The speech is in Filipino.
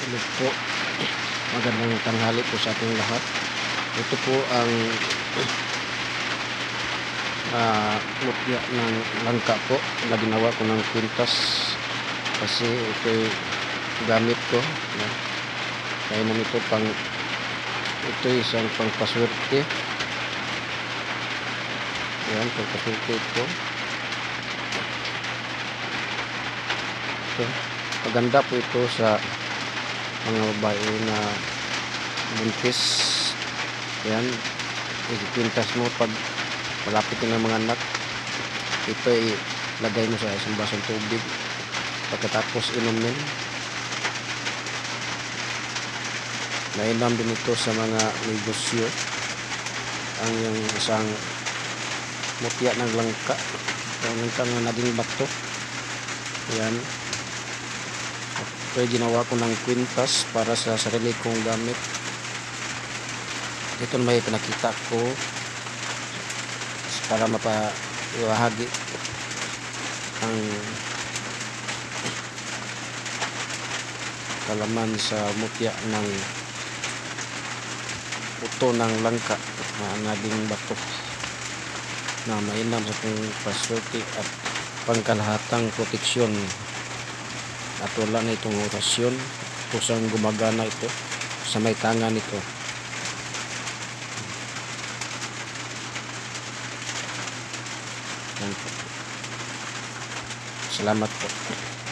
Hello po. Magandang tanghali po sa ating lahat. Ito po ang mutya ng langka po na ginawa ko ng kwintas kasi ito'y gamit ko. Kaya naman ito'y isang pangpaswerte. Yan, pangpaswerte ito. Maganda po ito sa mga babae na buntis. Yan, ikwintas mo pag malapit ng mga anak. Ito ay lagay mo sa isang basong tubig pagkatapos inumin. Nainam din ito sa mga negosyo ang yung isang mutya ng langka, ang langka na naging bato. Yan, ito ginawa ko ng kwintas para sa sarili kong gamit. Ito may pinakita ko para mapaiwahagi ang kalaman sa mutya ng buto ng langka na naging bato na mainam sa kong paswerte at pangkalahatang proteksyon. At wala na itong orasyon kusang gumagana ito sa may tangan nito. Yan po. Salamat po.